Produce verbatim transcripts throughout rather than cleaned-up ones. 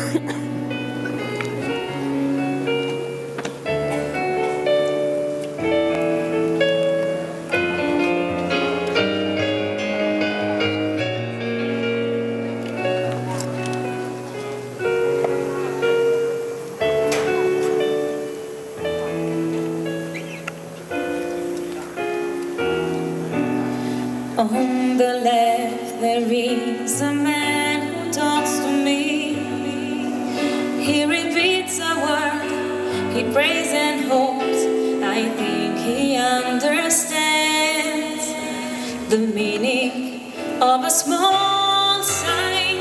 On the left there is a man who talks to me. He repeats a word, he prays and hopes. I think he understands the meaning of a small sign.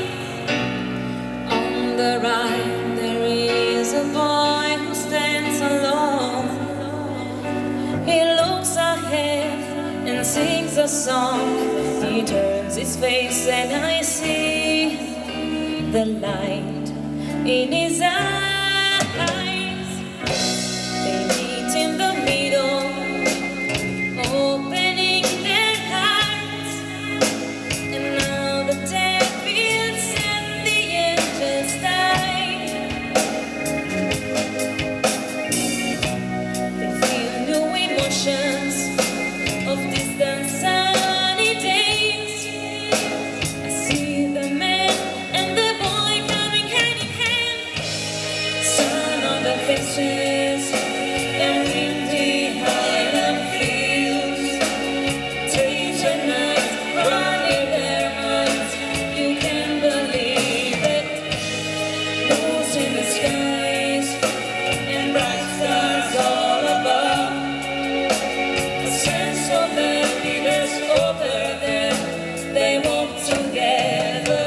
On the right there is a boy who stands alone. He looks ahead and sings a song. He turns his face and I see the light in his eyes. They meet in the middle, opening their hearts. And now the devils and the angels die. They feel new emotions of distant sunny days. I see the man and the boy coming hand in hand. Sun on their faces and windy highland fields. Days and nights running their minds. You can believe it. Blues in the skies and bright stars all above. A sense of happiness over there. They walk together.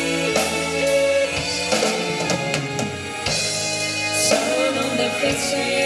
Sun on their faces